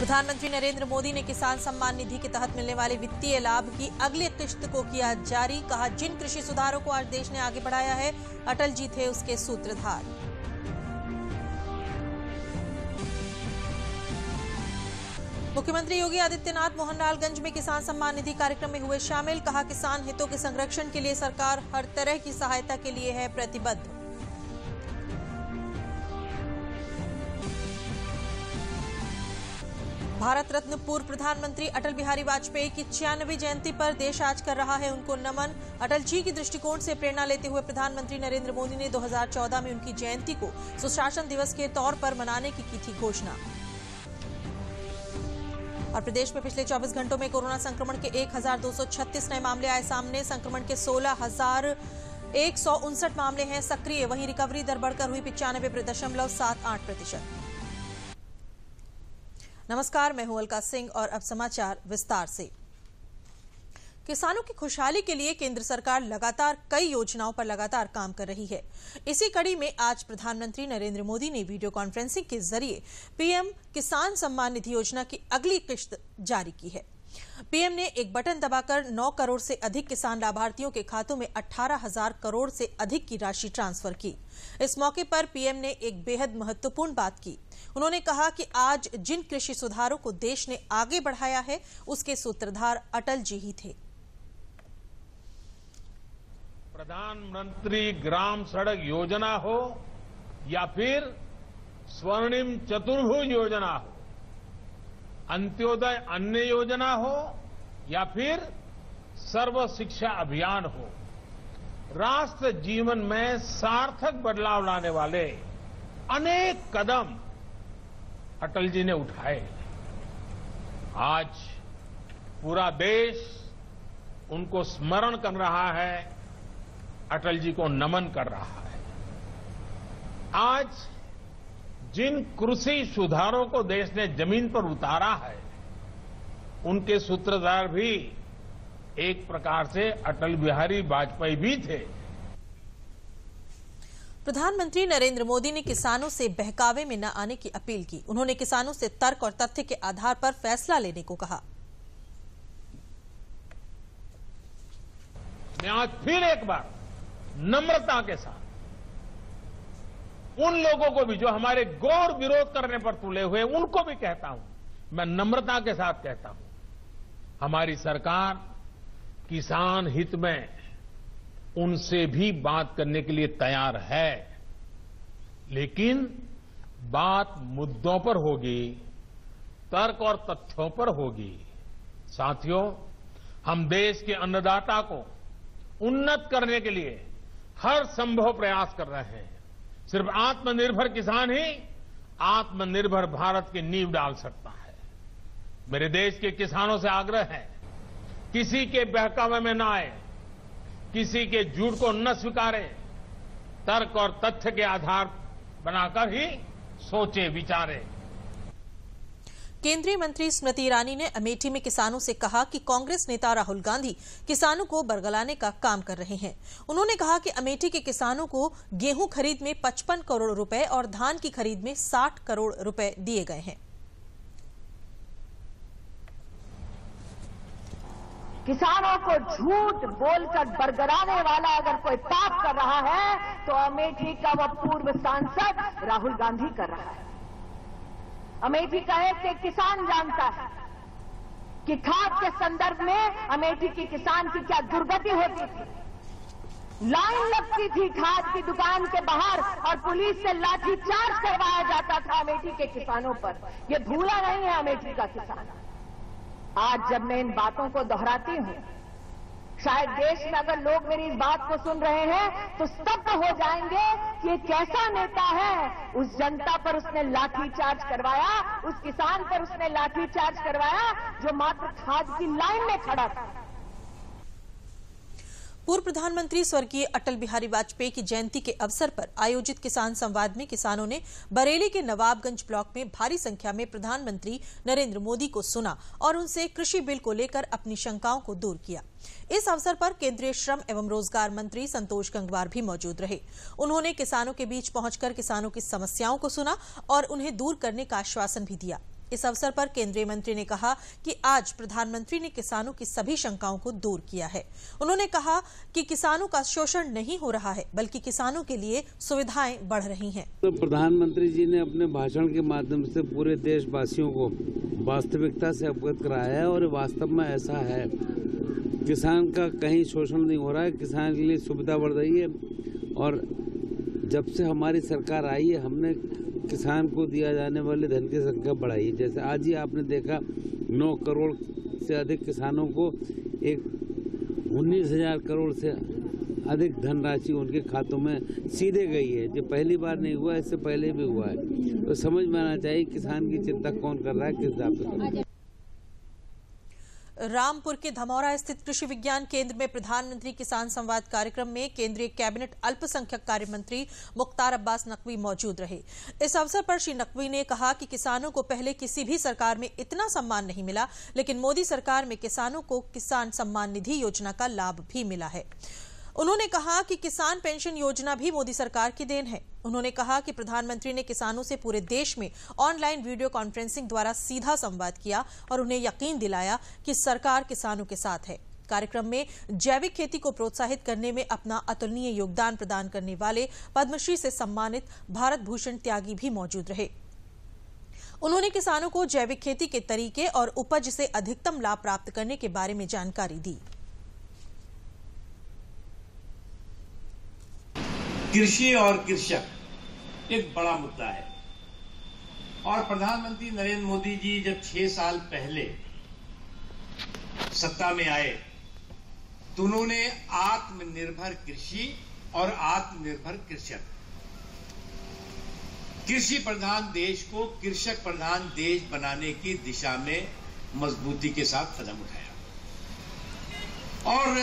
प्रधानमंत्री नरेंद्र मोदी ने किसान सम्मान निधि के तहत मिलने वाले वित्तीय लाभ की अगली किश्त को किया जारी। कहा, जिन कृषि सुधारों को आज देश ने आगे बढ़ाया है, अटल जी थे उसके सूत्रधार। मुख्यमंत्री योगी आदित्यनाथ मोहनलालगंज में किसान सम्मान निधि कार्यक्रम में हुए शामिल। कहा, किसान हितों के संरक्षण के लिए सरकार हर तरह की सहायता के लिए है प्रतिबद्ध। भारत रत्न पूर्व प्रधानमंत्री अटल बिहारी वाजपेयी की 96वीं जयंती पर देश आज कर रहा है उनको नमन। अटल जी की दृष्टिकोण से प्रेरणा लेते हुए प्रधानमंत्री नरेंद्र मोदी ने 2014 में उनकी जयंती को सुशासन दिवस के तौर पर मनाने की थी घोषणा। और प्रदेश में पिछले 24 घंटों में कोरोना संक्रमण के 1236 नए मामले आए सामने। संक्रमण के 16,159 मामले हैं सक्रिय। वहीं रिकवरी दर बढ़कर हुई 95.78%। नमस्कार, मैं हूं अलका सिंह और अब समाचार विस्तार से। किसानों की खुशहाली के लिए केंद्र सरकार लगातार कई योजनाओं पर लगातार काम कर रही है। इसी कड़ी में आज प्रधानमंत्री नरेंद्र मोदी ने वीडियो कॉन्फ्रेंसिंग के जरिए पीएम किसान सम्मान निधि योजना की अगली किश्त जारी की है। पीएम ने एक बटन दबाकर 9 करोड़ से अधिक किसान लाभार्थियों के खातों में 18,000 करोड़ से अधिक की राशि ट्रांसफर की। इस मौके पर पीएम ने एक बेहद महत्वपूर्ण बात की। उन्होंने कहा कि आज जिन कृषि सुधारों को देश ने आगे बढ़ाया है, उसके सूत्रधार अटल जी ही थे। प्रधानमंत्री ग्राम सड़क योजना हो या फिर स्वर्णिम चतुर्भुज योजना हो, अंत्योदय अन्न योजना हो या फिर सर्व शिक्षा अभियान हो, राष्ट्र जीवन में सार्थक बदलाव लाने वाले अनेक कदम अटल जी ने उठाए। आज पूरा देश उनको स्मरण कर रहा है, अटल जी को नमन कर रहा है। आज जिन कृषि सुधारों को देश ने जमीन पर उतारा है, उनके सूत्रधार भी एक प्रकार से अटल बिहारी वाजपेयी भी थे। प्रधानमंत्री नरेंद्र मोदी ने किसानों से बहकावे में न आने की अपील की। उन्होंने किसानों से तर्क और तथ्य के आधार पर फैसला लेने को कहा। मैं आज फिर एक बार नम्रता के साथ उन लोगों को भी जो हमारे गौर विरोध करने पर तुले हुए, उनको भी कहता हूं, मैं नम्रता के साथ कहता हूं, हमारी सरकार किसान हित में उनसे भी बात करने के लिए तैयार है, लेकिन बात मुद्दों पर होगी, तर्क और तथ्यों पर होगी। साथियों, हम देश के अन्नदाता को उन्नत करने के लिए हर संभव प्रयास कर रहे हैं। सिर्फ आत्मनिर्भर किसान ही आत्मनिर्भर भारत की नींव डाल सकता है। मेरे देश के किसानों से आग्रह है, किसी के बहकावे में न आए, किसी के झूठ को न स्वीकारे, तर्क और तथ्य के आधार बनाकर ही सोचे विचारे। केंद्रीय मंत्री स्मृति ईरानी ने अमेठी में किसानों से कहा कि कांग्रेस नेता राहुल गांधी किसानों को बरगलाने का काम कर रहे हैं। उन्होंने कहा कि अमेठी के किसानों को गेहूं खरीद में 55 करोड़ रुपए और धान की खरीद में 60 करोड़ रुपए दिए गए हैं। किसानों को झूठ बोलकर बरगलाने वाला अगर कोई पाप कर रहा है, तो अमेठी का वह पूर्व सांसद राहुल गांधी कर रहा है। अमेठी का एक किसान जानता है कि खाद के संदर्भ में अमेठी की किसान की क्या दुर्गति होती थी। लाइन लगती थी खाद की दुकान के बाहर और पुलिस से लाठीचार्ज करवाया जाता था अमेठी के किसानों पर। ये भूला नहीं है अमेठी का किसान। आज जब मैं इन बातों को दोहराती हूं, शायद देश में अगर लोग मेरी इस बात को सुन रहे हैं तो स्तब्ध हो जाएंगे कि ये कैसा नेता है। उस जनता पर उसने लाठीचार्ज करवाया, उस किसान पर उसने लाठीचार्ज करवाया जो मात्र खाद की लाइन में खड़ा था। पूर्व प्रधानमंत्री स्वर्गीय अटल बिहारी वाजपेयी की जयंती के अवसर पर आयोजित किसान संवाद में किसानों ने बरेली के नवाबगंज ब्लॉक में भारी संख्या में प्रधानमंत्री नरेंद्र मोदी को सुना और उनसे कृषि बिल को लेकर अपनी शंकाओं को दूर किया। इस अवसर पर केंद्रीय श्रम एवं रोजगार मंत्री संतोष गंगवार भी मौजूद रहे। उन्होंने किसानों के बीच पहुंचकर किसानों की समस्याओं को सुना और उन्हें दूर करने का आश्वासन भी दिया। इस अवसर पर केंद्रीय मंत्री ने कहा कि आज प्रधानमंत्री ने किसानों की सभी शंकाओं को दूर किया है। उन्होंने कहा कि किसानों का शोषण नहीं हो रहा है, बल्कि किसानों के लिए सुविधाएं बढ़ रही हैं। तो प्रधानमंत्री जी ने अपने भाषण के माध्यम से पूरे देशवासियों को वास्तविकता से अवगत कराया है और वास्तव में ऐसा है, किसान का कहीं शोषण नहीं हो रहा है, किसान के लिए सुविधा बढ़ रही है। और जब से हमारी सरकार आई है, हमने किसान को दिया जाने वाले धन की संख्या बढ़ाई है। जैसे आज ही आपने देखा 9 करोड़ से अधिक किसानों को 19,000 करोड़ से अधिक धनराशि उनके खातों में सीधे गई है, जो पहली बार नहीं हुआ, इससे पहले भी हुआ है। तो समझ में आना चाहिए किसान की चिंता कौन कर रहा है, किस हिसाब से कर रहा है। रामपुर के धमौरा स्थित कृषि विज्ञान केंद्र में प्रधानमंत्री किसान संवाद कार्यक्रम में केंद्रीय कैबिनेट अल्पसंख्यक कार्य मंत्री मुख्तार अब्बास नकवी मौजूद रहे। इस अवसर पर श्री नकवी ने कहा कि किसानों को पहले किसी भी सरकार में इतना सम्मान नहीं मिला, लेकिन मोदी सरकार में किसानों को किसान सम्मान निधि योजना का लाभ भी मिला है। उन्होंने कहा कि किसान पेंशन योजना भी मोदी सरकार की देन है। उन्होंने कहा कि प्रधानमंत्री ने किसानों से पूरे देश में ऑनलाइन वीडियो कॉन्फ्रेंसिंग द्वारा सीधा संवाद किया और उन्हें यकीन दिलाया कि सरकार किसानों के साथ है। कार्यक्रम में जैविक खेती को प्रोत्साहित करने में अपना अतुलनीय योगदान प्रदान करने वाले पद्मश्री से सम्मानित भारत भूषण त्यागी भी मौजूद रहे। उन्होंने किसानों को जैविक खेती के तरीके और उपज से अधिकतम लाभ प्राप्त करने के बारे में जानकारी दी। कृषि और कृषक एक बड़ा मुद्दा है और प्रधानमंत्री नरेंद्र मोदी जी जब 6 साल पहले सत्ता में आए तो उन्होंने आत्मनिर्भर कृषि और आत्मनिर्भर कृषक, कृषि प्रधान देश को कृषक प्रधान देश बनाने की दिशा में मजबूती के साथ कदम उठाया। और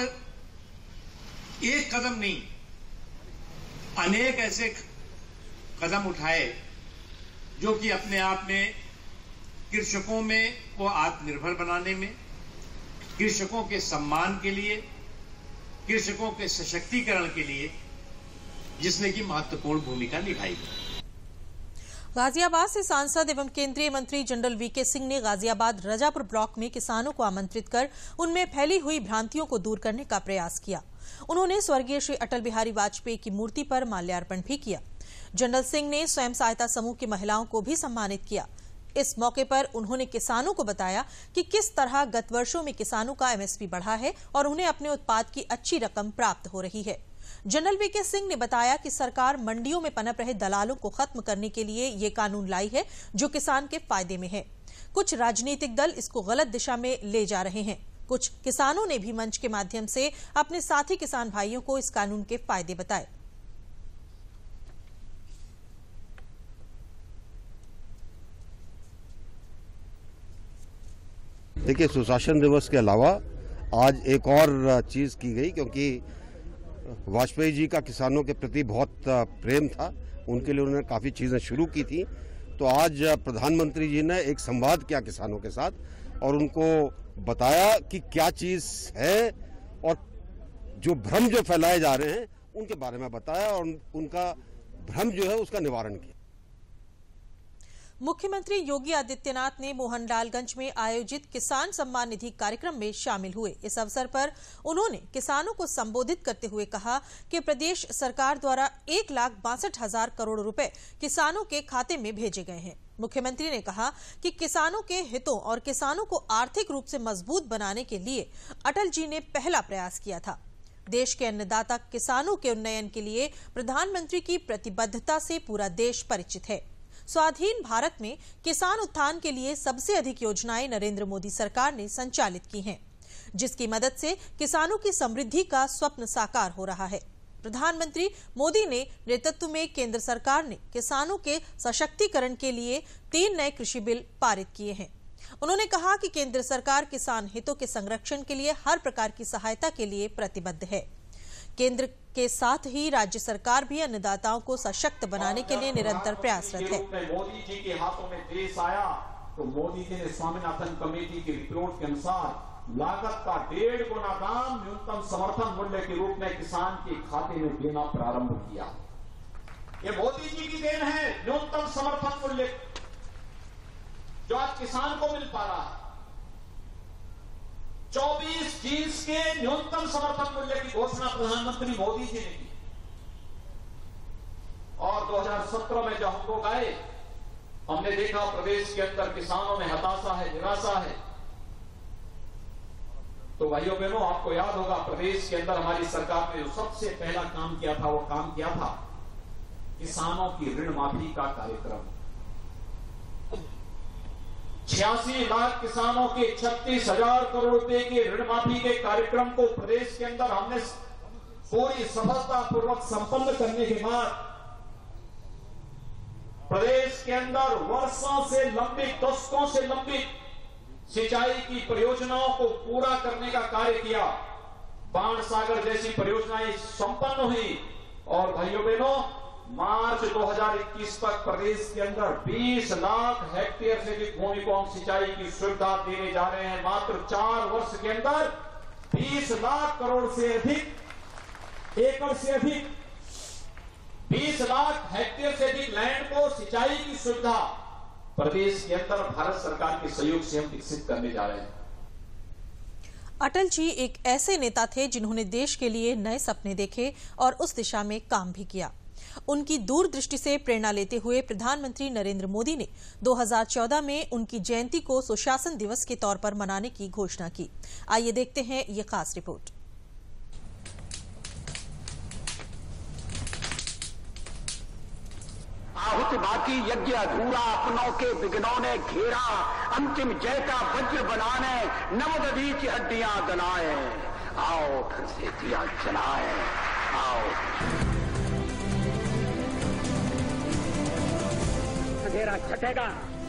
एक कदम नहीं, अनेक ऐसे कदम उठाए जो कि अपने आप में कृषकों में को आत्मनिर्भर बनाने में, कृषकों के सम्मान के लिए, कृषकों के सशक्तिकरण के लिए जिसने की महत्वपूर्ण भूमिका निभाई। गाजियाबाद से सांसद एवं केंद्रीय मंत्री जनरल वीके सिंह ने गाजियाबाद रजापुर ब्लॉक में किसानों को आमंत्रित कर उनमें फैली हुई भ्रांतियों को दूर करने का प्रयास किया। उन्होंने स्वर्गीय श्री अटल बिहारी वाजपेयी की मूर्ति पर माल्यार्पण भी किया। जनरल सिंह ने स्वयं सहायता समूह की महिलाओं को भी सम्मानित किया। इस मौके पर उन्होंने किसानों को बताया कि किस तरह गत वर्षों में किसानों का एमएसपी बढ़ा है और उन्हें अपने उत्पाद की अच्छी रकम प्राप्त हो रही है। जनरल वीके सिंह ने बताया कि सरकार मंडियों में पनप रहे दलालों को खत्म करने के लिए ये कानून लाई है जो किसान के फायदे में है। कुछ राजनीतिक दल इसको गलत दिशा में ले जा रहे हैं। कुछ किसानों ने भी मंच के माध्यम से अपने साथी किसान भाइयों को इस कानून के फायदे बताए। देखिए, सुशासन दिवस के अलावा आज एक और चीज की गई, क्योंकि वाजपेयी जी का किसानों के प्रति बहुत प्रेम था, उनके लिए उन्होंने काफी चीजें शुरू की थी। तो आज प्रधानमंत्री जी ने एक संवाद किया किसानों के साथ और उनको बताया कि क्या चीज है और जो भ्रम जो फैलाए जा रहे हैं उनके बारे में बताया और उनका भ्रम जो है उसका निवारण किया। मुख्यमंत्री योगी आदित्यनाथ ने मोहनलालगंज में आयोजित किसान सम्मान निधि कार्यक्रम में शामिल हुए। इस अवसर पर उन्होंने किसानों को संबोधित करते हुए कहा कि प्रदेश सरकार द्वारा 1,62,000 करोड़ रुपए किसानों के खाते में भेजे गए हैं। मुख्यमंत्री ने कहा कि किसानों के हितों और किसानों को आर्थिक रूप से मजबूत बनाने के लिए अटल जी ने पहला प्रयास किया था। देश के अन्नदाता किसानों के उन्नयन के लिए प्रधानमंत्री की प्रतिबद्धता से पूरा देश परिचित है। स्वाधीन भारत में किसान उत्थान के लिए सबसे अधिक योजनाएं नरेंद्र मोदी सरकार ने संचालित की हैं, जिसकी मदद से किसानों की समृद्धि का स्वप्न साकार हो रहा है। प्रधानमंत्री मोदी ने नेतृत्व में केंद्र सरकार ने किसानों के सशक्तिकरण के लिए 3 नए कृषि बिल पारित किए हैं। उन्होंने कहा कि केंद्र सरकार किसान हितों के संरक्षण के लिए हर प्रकार की सहायता के लिए प्रतिबद्ध है। केंद्र के साथ ही राज्य सरकार भी अन्नदाताओं को सशक्त बनाने के लिए निरंतर प्रयासरत है। मोदी जी के हाथों में देश आया तो मोदी जी ने स्वामीनाथन कमेटी की रिपोर्ट के अनुसार लागत का 1.5 गुना दाम न्यूनतम समर्थन मूल्य के रूप में किसान के खाते में देना प्रारंभ किया। ये मोदी जी की देन है। न्यूनतम समर्थन मूल्य जो आज किसान को मिल पा रहा है। 24 चीज के न्यूनतम समर्थन मूल्य की घोषणा प्रधानमंत्री मोदी जी ने की और 2017 में जब हम लोग आए, हमने देखा प्रदेश के अंदर किसानों में हताशा है, निराशा है। तो भाइयों बहनों, आपको याद होगा प्रदेश के अंदर हमारी सरकार ने जो सबसे पहला काम किया था, वो काम किया था किसानों की ऋण माफी का कार्यक्रम। 86 लाख किसानों के 36,000 करोड़ रुपए के ऋण माफी के कार्यक्रम को प्रदेश के अंदर हमने पूरी सफलतापूर्वक संपन्न करने के बाद प्रदेश के अंदर वर्षों से लंबित, दशकों से लंबित सिंचाई की परियोजनाओं को पूरा करने का कार्य किया। बाण सागर जैसी परियोजनाएं संपन्न हुई और भाइयों बहनों, मार्च 2021 तक प्रदेश के अंदर 20 लाख हेक्टेयर से अधिक भूमि को हम सिंचाई की सुविधा देने जा रहे हैं। मात्र 4 वर्ष के अंदर 20 लाख करोड़ से अधिक एकड़ से अधिक 20 लाख हेक्टेयर से अधिक लैंड को सिंचाई की सुविधा प्रदेश के अंदर भारत सरकार के सहयोग से हम विकसित करने जा रहे हैं। अटल जी एक ऐसे नेता थे जिन्होंने देश के लिए नए सपने देखे और उस दिशा में काम भी किया। उनकी दूरदृष्टि से प्रेरणा लेते हुए प्रधानमंत्री नरेंद्र मोदी ने 2014 में उनकी जयंती को सुशासन दिवस के तौर पर मनाने की घोषणा की। आइए देखते हैं ये खास रिपोर्ट। आहुति बाकी यज्ञ अधूरा, अपनों के विघ्नों ने घेरा, अंतिम जय का वज्र बनाने नवदधीच हड्डियां दनाए। आओ फिर से दिया जलाए, आओ। अंधेरा छटेगा,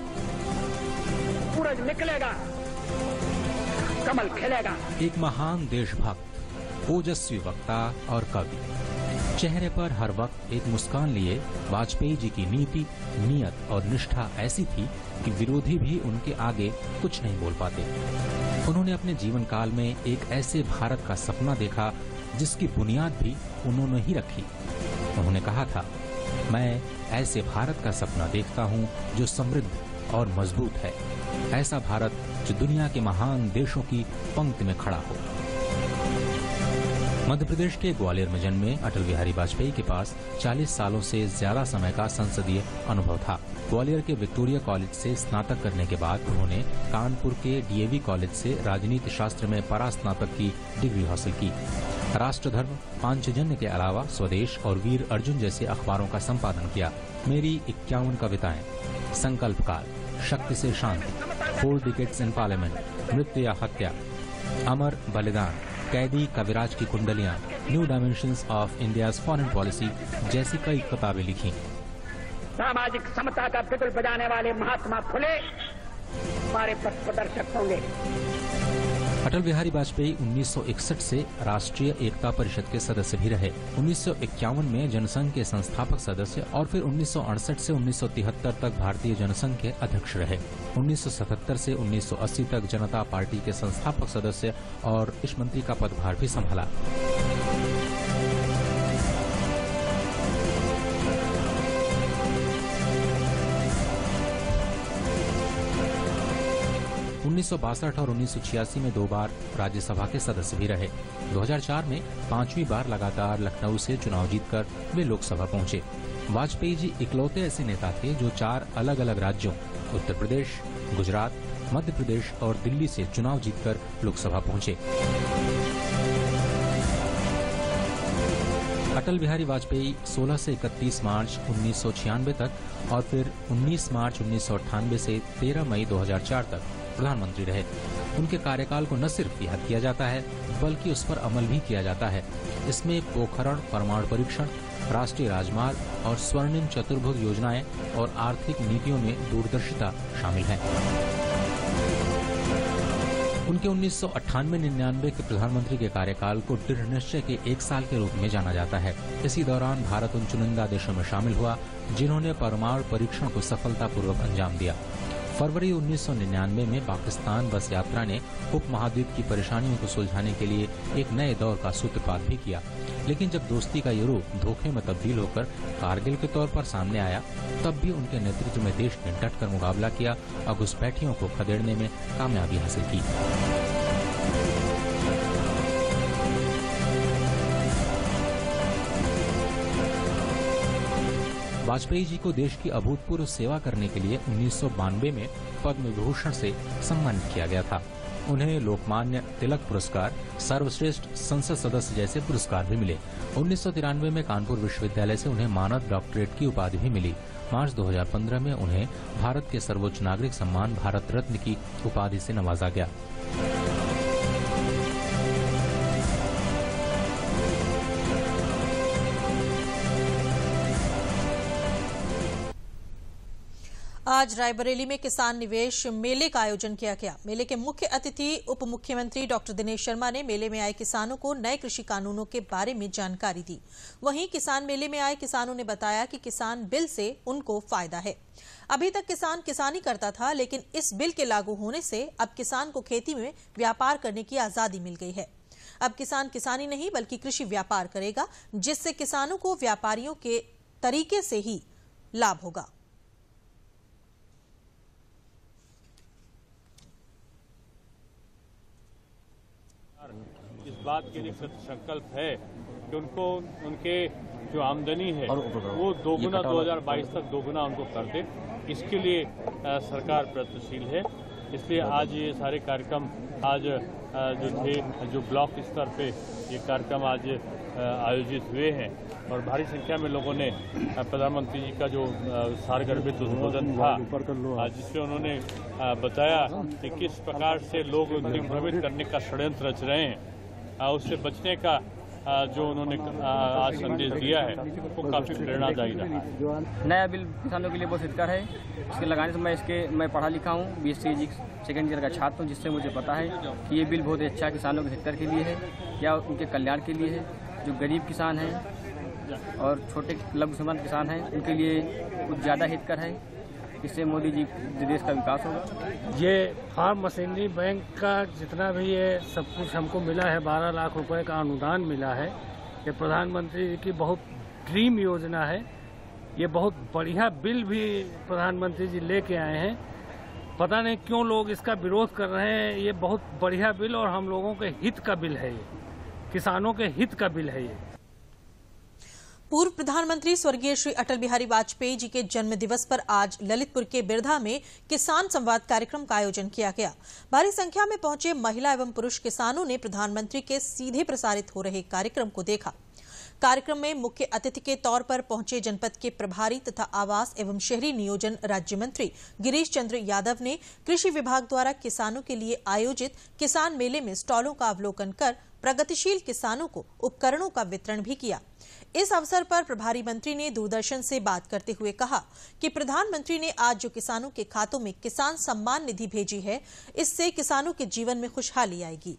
सूरज निकलेगा, कमल खिलेगा। एक महान देशभक्त, ओजस्वी वक्ता और कवि, चेहरे पर हर वक्त एक मुस्कान लिए वाजपेयी जी की नीति, नियत और निष्ठा ऐसी थी कि विरोधी भी उनके आगे कुछ नहीं बोल पाते। उन्होंने अपने जीवन काल में एक ऐसे भारत का सपना देखा जिसकी बुनियाद भी उन्होंने ही रखी। उन्होंने कहा था, मैं ऐसे भारत का सपना देखता हूँ जो समृद्ध और मजबूत है, ऐसा भारत जो दुनिया के महान देशों की पंक्ति में खड़ा हो। मध्य प्रदेश के ग्वालियर में जन्मे अटल बिहारी वाजपेयी के पास 40 सालों से ज्यादा समय का संसदीय अनुभव था। ग्वालियर के विक्टोरिया कॉलेज से स्नातक करने के बाद उन्होंने कानपुर के डीएवी कॉलेज से राजनीति शास्त्र में परास्नातक की डिग्री हासिल की। राष्ट्रधर्म, पांचजन्य के अलावा स्वदेश और वीर अर्जुन जैसे अखबारों का संपादन किया। मेरी 51 कविताएं, संकल्प काल, शक्ति से शांति, 4 डिकेड्स इन पार्लियामेंट, मृत्यु या हत्या, अमर बलिदान, कैदी कविराज की कुंडलियां, new dimensions of India's foreign policy जैसी कई किताबें लिखी। सामाजिक समता का बिगुल बजाने वाले महात्मा फुले हमारे पथ प्रदर्शक होंगे। अटल बिहारी वाजपेयी 1961 से राष्ट्रीय एकता परिषद के सदस्य भी रहे। 1951 में जनसंघ के संस्थापक सदस्य और फिर 1968 से 1973 तक भारतीय जनसंघ के अध्यक्ष रहे। 1977 से 1980 तक जनता पार्टी के संस्थापक सदस्य और विदेश मंत्री का पदभार भी संभाला। उन्नीस सौ 1962 और 1986 में 2 बार राज्यसभा के सदस्य भी रहे। 2004 में 5वीं बार लगातार लखनऊ से चुनाव जीतकर वे लोकसभा पहुंचे। वाजपेयी जी इकलौते ऐसे नेता थे जो 4 अलग अलग राज्यों उत्तर प्रदेश, गुजरात, मध्य प्रदेश और दिल्ली से चुनाव जीतकर लोकसभा पहुंचे। अटल बिहारी वाजपेयी 16 से 31 मार्च 1996 तक और फिर 19 मार्च 1998 से 13 मई 2004 तक प्रधानमंत्री रहे। उनके कार्यकाल को न सिर्फ याद किया जाता है बल्कि उस पर अमल भी किया जाता है। इसमें पोखरण परमाणु परीक्षण, राष्ट्रीय राजमार्ग और स्वर्णिम चतुर्भुज योजनाएं और आर्थिक नीतियों में दूरदर्शिता शामिल है। उनके 1998-99 के प्रधानमंत्री के कार्यकाल को दृढ़ निश्चय के 1 साल के रूप में जाना जाता है। इसी दौरान भारत उन चुनिंदा देशों में शामिल हुआ जिन्होंने परमाणु परीक्षण को सफलतापूर्वक अंजाम दिया। फरवरी 1999 में पाकिस्तान बस यात्रा ने उपमहाद्वीप की परेशानियों को सुलझाने के लिए एक नए दौर का सूत्रपात भी किया। लेकिन जब दोस्ती का ये रूप धोखे में तब्दील होकर कारगिल के तौर पर सामने आया, तब भी उनके नेतृत्व में देश ने डटकर मुकाबला किया और घुसपैठियों को खदेड़ने में कामयाबी हासिल की। वाजपेयी जी को देश की अभूतपूर्व सेवा करने के लिए 1992 में पद्म विभूषण से सम्मानित किया गया था। उन्हें लोकमान्य तिलक पुरस्कार, सर्वश्रेष्ठ संसद सदस्य जैसे पुरस्कार भी मिले। 1993 में कानपुर विश्वविद्यालय से उन्हें मानद डॉक्टरेट की उपाधि भी मिली। मार्च 2015 में उन्हें भारत के सर्वोच्च नागरिक सम्मान भारत रत्न की उपाधि से नवाजा गया। आज रायबरेली में किसान निवेश मेले का आयोजन किया गया। मेले के मुख्य अतिथि उप मुख्यमंत्री डॉक्टर दिनेश शर्मा ने मेले में आए किसानों को नए कृषि कानूनों के बारे में जानकारी दी। वहीं किसान मेले में आए किसानों ने बताया कि किसान बिल से उनको फायदा है। अभी तक किसान किसानी करता था, लेकिन इस बिल के लागू होने से अब किसान को खेती में व्यापार करने की आजादी मिल गई है। अब किसान किसानी नहीं बल्कि कृषि व्यापार करेगा, जिससे किसानों को व्यापारियों के तरीके से ही लाभ होगा। इस बात के लिए संकल्प है कि उनको उनके जो आमदनी है वो दोगुना 2022 तक दोगुना उनको कर दे। इसके लिए सरकार प्रयत्नशील है। इसलिए आज ये सारे कार्यक्रम आज जो ब्लॉक स्तर पे ये कार्यक्रम आज आयोजित हुए हैं और भारी संख्या में लोगों ने प्रधानमंत्री जी का जो सारगर्भित उद्बोधन था, जिसमें उन्होंने बताया कि किस प्रकार से लोग उन्हें भ्रमित करने का षड्यंत्र रच रहे हैं, उससे बचने का जो उन्होंने आज संदेश दिया है वो काफी प्रेरणादायी रहा है। नया बिल किसानों के लिए बहुत हितकर है। इसके लगाने से मैं पढ़ा लिखा हूँ, BSc सेकेंड ईयर का छात्र हूँ, जिससे मुझे पता है कि ये बिल बहुत अच्छा किसानों के हितकर के लिए है या उनके कल्याण के लिए है। जो गरीब किसान हैं और छोटे लघु सीमांत किसान हैं उनके लिए कुछ ज़्यादा हितकर है। इससे मोदी जी देश का विकास होगा। ये फार्म मशीनरी बैंक का जितना भी ये सब कुछ हमको मिला है, 12 लाख रुपए का अनुदान मिला है। ये प्रधानमंत्री जी की बहुत ड्रीम योजना है। ये बहुत बढ़िया बिल भी प्रधानमंत्री जी लेके आए हैं। पता नहीं क्यों लोग इसका विरोध कर रहे हैं। ये बहुत बढ़िया बिल और हम लोगों के हित का बिल है। ये किसानों के हित का बिल है। ये पूर्व प्रधानमंत्री स्वर्गीय श्री अटल बिहारी वाजपेयी जी के जन्म दिवस पर आज ललितपुर के बिरधा में किसान संवाद कार्यक्रम का आयोजन किया गया। भारी संख्या में पहुंचे महिला एवं पुरुष किसानों ने प्रधानमंत्री के सीधे प्रसारित हो रहे कार्यक्रम को देखा। कार्यक्रम में मुख्य अतिथि के तौर पर पहुंचे जनपद के प्रभारी तथा आवास एवं शहरी नियोजन राज्य मंत्री गिरीश चंद्र यादव ने कृषि विभाग द्वारा किसानों के लिए आयोजित किसान मेले में स्टॉलों का अवलोकन कर प्रगतिशील किसानों को उपकरणों का वितरण भी किया। इस अवसर पर प्रभारी मंत्री ने दूरदर्शन से बात करते हुए कहा कि प्रधानमंत्री ने आज जो किसानों के खातों में किसान सम्मान निधि भेजी है, इससे किसानों के जीवन में खुशहाली आएगी।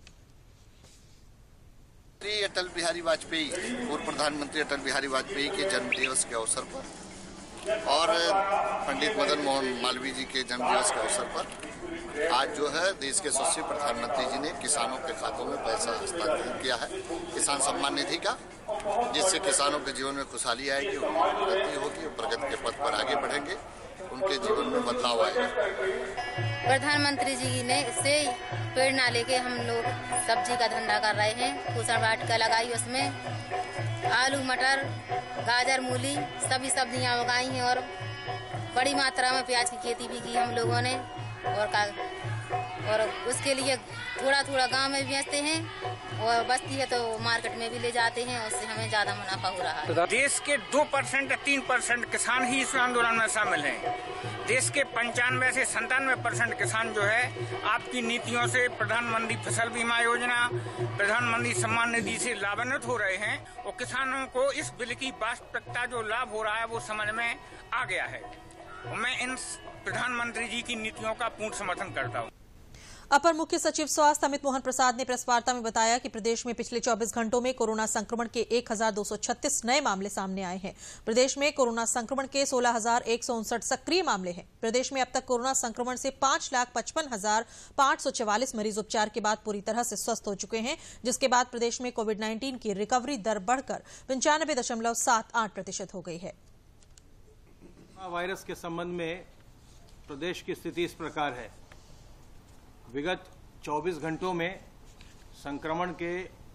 अटल बिहारी वाजपेयी, पूर्व प्रधानमंत्री अटल बिहारी वाजपेयी के जन्म दिवस के अवसर पर और पंडित मदन मोहन मालवीय जी के जन्म दिवस के अवसर पर आज जो है देश के यशस्वी प्रधानमंत्री जी ने किसानों के खातों में पैसा हस्तांतरित किया है किसान सम्मान निधि का, जिससे किसानों के जीवन में खुशहाली आएगी, उनकी प्रगति होगी, प्रगति के पथ पर आगे बढ़ेंगे, उनके जीवन में बदलाव आएगा। प्रधानमंत्री जी ने इससे प्रेरणा लेके हम लोग सब्जी का धंधा कर रहे हैं। कुसर वाटिका लगाई, उसमें आलू, मटर, गाजर, मूली सभी सब्जियां उगाई हैं और बड़ी मात्रा में प्याज की खेती भी की हम लोगों ने और उसके लिए थोड़ा थोड़ा गांव में बेचते हैं और बचती है तो मार्केट में भी ले जाते हैं। उससे हमें ज्यादा मुनाफा हो रहा है। देश के 2% या 3% किसान ही इस आंदोलन में शामिल हैं। देश के 95 से 97% किसान जो है आपकी नीतियों से, प्रधानमंत्री फसल बीमा योजना, प्रधानमंत्री सम्मान निधि से लाभान्वित हो रहे हैं और किसानों को इस बिल की वास्तविकता जो लाभ हो रहा है वो समझ में आ गया है। मैं इन प्रधानमंत्री जी की नीतियों का पूर्ण समर्थन करता हूँ। अपर मुख्य सचिव स्वास्थ्य अमित मोहन प्रसाद ने प्रेस वार्ता में बताया कि प्रदेश में पिछले 24 घंटों में कोरोना संक्रमण के 1236 नए मामले सामने आए हैं। प्रदेश में कोरोना संक्रमण के 16,159 सक्रिय मामले हैं। प्रदेश में अब तक कोरोना संक्रमण से 5,55,544 मरीज उपचार के बाद पूरी तरह से स्वस्थ हो चुके हैं, जिसके बाद प्रदेश में कोविड-19 की रिकवरी दर बढ़कर 95.78% हो गई है। वायरस के संबंध में प्रदेश की स्थिति इस प्रकार है। विगत 24 घंटों में संक्रमण के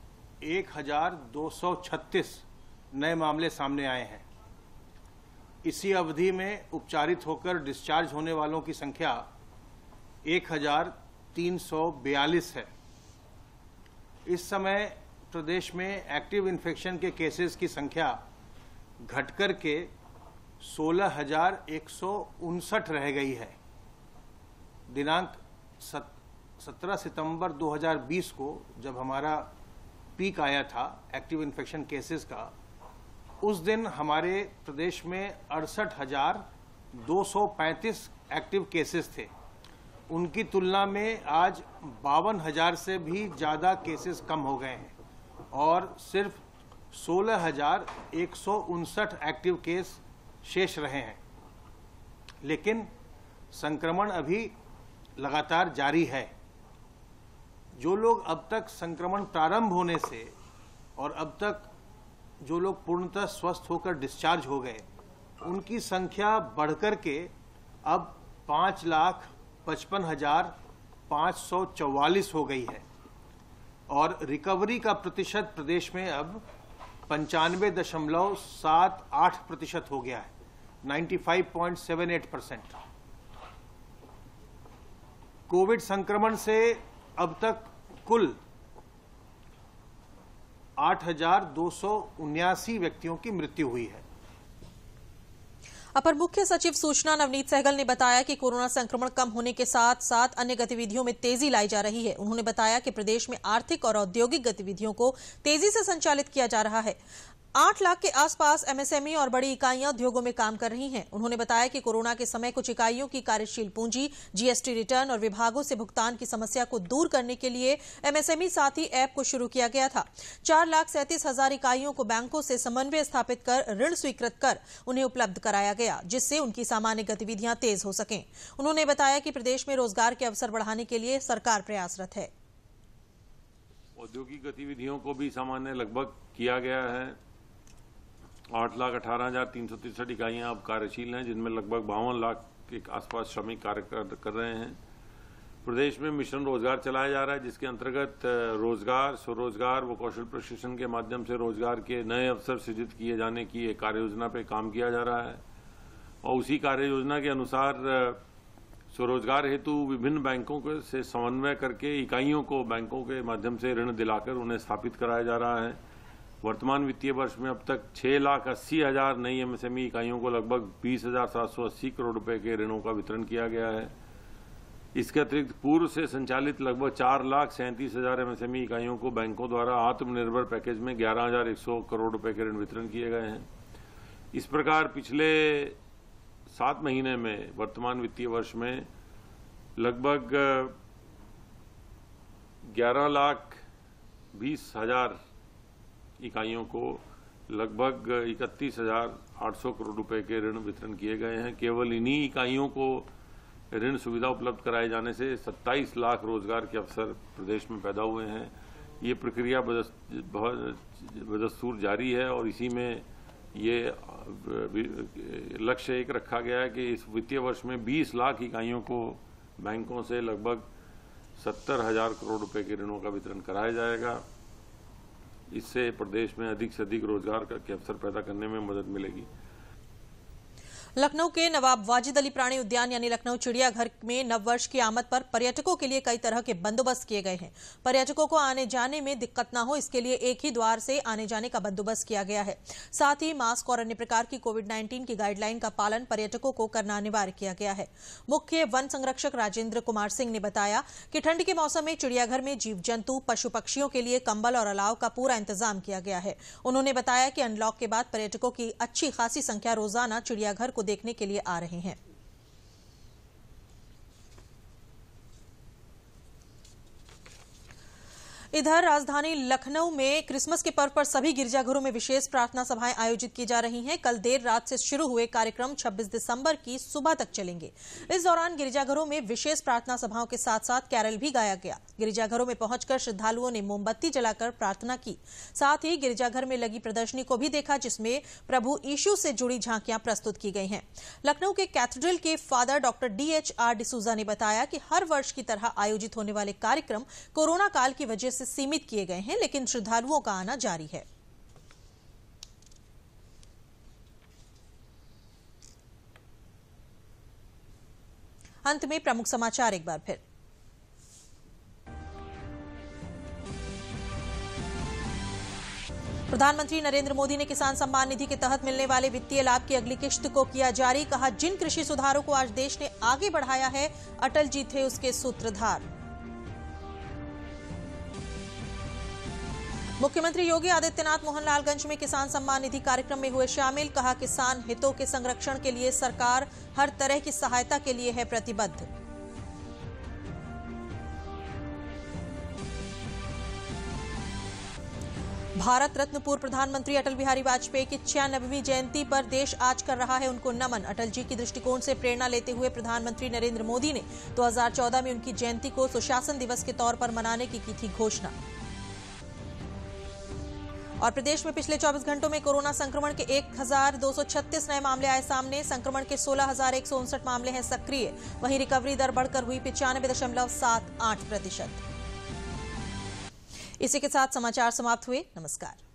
1,236 नए मामले सामने आए हैं। इसी अवधि में उपचारित होकर डिस्चार्ज होने वालों की संख्या 1,342 है। इस समय प्रदेश में एक्टिव इन्फेक्शन के केसेस की संख्या घटकर के 16,159 रह गई है। दिनांक 17 सितंबर 2020 को जब हमारा पीक आया था एक्टिव इन्फेक्शन केसेस का, उस दिन हमारे प्रदेश में 68,235 एक्टिव केसेस थे। उनकी तुलना में आज 52,000 से भी ज़्यादा केसेस कम हो गए हैं और सिर्फ 16,159 एक्टिव केस शेष रहे हैं। लेकिन संक्रमण अभी लगातार जारी है। जो लोग अब तक संक्रमण प्रारंभ होने से और अब तक जो लोग पूर्णतः स्वस्थ होकर डिस्चार्ज हो गए, उनकी संख्या बढ़कर के अब 5,55,544 हो गई है और रिकवरी का प्रतिशत प्रदेश में अब 95.78% हो गया है, 95.78%। कोविड संक्रमण से अब तक कुल 8,279 व्यक्तियों की मृत्यु हुई है। अपर मुख्य सचिव सूचना नवनीत सहगल ने बताया कि कोरोना संक्रमण कम होने के साथ साथ अन्य गतिविधियों में तेजी लाई जा रही है। उन्होंने बताया कि प्रदेश में आर्थिक और औद्योगिक गतिविधियों को तेजी से संचालित किया जा रहा है। 8 लाख के आसपास एमएसएमई और बड़ी इकाइयां उद्योगों में काम कर रही हैं। उन्होंने बताया कि कोरोना के समय कुछ इकाइयों की कार्यशील पूंजी, जीएसटी रिटर्न और विभागों से भुगतान की समस्या को दूर करने के लिए एमएसएमई साथी ऐप को शुरू किया गया था। 4,37,000 इकाइयों को बैंकों से समन्वय स्थापित कर ऋण स्वीकृत कर उन्हें उपलब्ध कराया गया, जिससे उनकी सामान्य गतिविधियां तेज हो सकें। उन्होंने बताया कि प्रदेश में रोजगार के अवसर बढ़ाने के लिए सरकार प्रयासरत है। औद्योगिक गतिविधियों को भी सामान्य लगभग किया गया है। 8,18,363 इकाइयां अब कार्यशील हैं, जिनमें लगभग 52 लाख के आसपास श्रमिक कार्य कर रहे हैं। प्रदेश में मिशन रोजगार चलाया जा रहा है, जिसके अंतर्गत रोजगार, स्वरोजगार व कौशल प्रशिक्षण के माध्यम से रोजगार के नए अवसर सृजित किए जाने की एक कार्य योजना पर काम किया जा रहा है और उसी कार्य योजना के अनुसार स्वरोजगार हेतु विभिन्न बैंकों से समन्वय करके इकाइयों को बैंकों के माध्यम से ऋण दिलाकर उन्हें स्थापित कराया जा रहा है। वर्तमान वित्तीय वर्ष में अब तक 6,80,000 नई एमएसएमई इकाइयों को लगभग 20,780 करोड़ रुपए के ऋणों का वितरण किया गया है। इसके अतिरिक्त पूर्व से संचालित लगभग 4,37,000 एमएसएमई इकाइयों को बैंकों द्वारा आत्मनिर्भर पैकेज में 11,100 करोड़ रुपए के ऋण वितरण किए गए हैं। इस प्रकार पिछले 7 महीने में वर्तमान वित्तीय वर्ष में लगभग 11,20,000 इकाइयों को लगभग 31,800 करोड़ रुपए के ऋण वितरण किए गए हैं। केवल इन्हीं इकाइयों को ऋण सुविधा उपलब्ध कराए जाने से 27 लाख रोजगार के अवसर प्रदेश में पैदा हुए हैं। ये प्रक्रिया बदस्तूर जारी है और इसी में ये लक्ष्य एक रखा गया है कि इस वित्तीय वर्ष में 20 लाख इकाइयों को बैंकों से लगभग 70,000 करोड़ रुपए के ऋणों का वितरण कराया जाएगा। इससे प्रदेश में अधिक से अधिक रोजगार के अवसर पैदा करने में मदद मिलेगी। लखनऊ के नवाब वाजिद अली प्राणी उद्यान यानी लखनऊ चिड़ियाघर में नववर्ष की आमद पर पर्यटकों के लिए कई तरह के बंदोबस्त किए गए हैं। पर्यटकों को आने जाने में दिक्कत न हो, इसके लिए एक ही द्वार से आने जाने का बंदोबस्त किया गया है। साथ ही मास्क और अन्य प्रकार की कोविड-19 की गाइडलाइन का पालन पर्यटकों को करना अनिवार्य किया गया है। मुख्य वन संरक्षक राजेंद्र कुमार सिंह ने बताया कि ठंड के मौसम में चिड़ियाघर में जीव जंतु, पशु पक्षियों के लिए कंबल और अलाव का पूरा इंतजाम किया गया है। उन्होंने बताया कि अनलॉक के बाद पर्यटकों की अच्छी खासी संख्या रोजाना चिड़ियाघर को देखने के लिए आ रहे हैं। इधर राजधानी लखनऊ में क्रिसमस के पर्व पर सभी गिरजाघरों में विशेष प्रार्थना सभाएं आयोजित की जा रही हैं। कल देर रात से शुरू हुए कार्यक्रम 26 दिसंबर की सुबह तक चलेंगे। इस दौरान गिरजाघरों में विशेष प्रार्थना सभाओं के साथ साथ कैरल भी गाया गया। गिरजाघरों में पहुंचकर श्रद्धालुओं ने मोमबत्ती जलाकर प्रार्थना की। साथ ही गिरजाघर में लगी प्रदर्शनी को भी देखा, जिसमें प्रभु यीशु से जुड़ी झांकियां प्रस्तुत की गई हैं। लखनऊ के कैथेड्रल के फादर डॉक्टर DHR डिसूजा ने बताया कि हर वर्ष की तरह आयोजित होने वाले कार्यक्रम कोरोना काल की वजह से सीमित किए गए हैं, लेकिन श्रद्धालुओं का आना जारी है। अंत में प्रमुख समाचार एक बार फिर। प्रधानमंत्री नरेंद्र मोदी ने किसान सम्मान निधि के तहत मिलने वाले वित्तीय लाभ की अगली किश्त को किया जारी। कहा, जिन कृषि सुधारों को आज देश ने आगे बढ़ाया है, अटल जी थे उसके सूत्रधार। मुख्यमंत्री योगी आदित्यनाथ मोहनलालगंज में किसान सम्मान निधि कार्यक्रम में हुए शामिल। कहा, किसान हितों के संरक्षण के लिए सरकार हर तरह की सहायता के लिए है प्रतिबद्ध। भारत रत्न पूर्व प्रधानमंत्री अटल बिहारी वाजपेयी की 96वीं जयंती पर देश आज कर रहा है उनको नमन। अटल जी की दृष्टिकोण से प्रेरणा लेते हुए प्रधानमंत्री नरेंद्र मोदी ने 2014 में उनकी जयंती को सुशासन दिवस के तौर पर मनाने की थी घोषणा। और प्रदेश में पिछले 24 घंटों में कोरोना संक्रमण के 1236 नए मामले आए सामने। संक्रमण के 16,159 मामले हैं सक्रिय। वहीं रिकवरी दर बढ़कर हुई 95.78%। इसी के साथ समाचार समाप्त हुए। नमस्कार।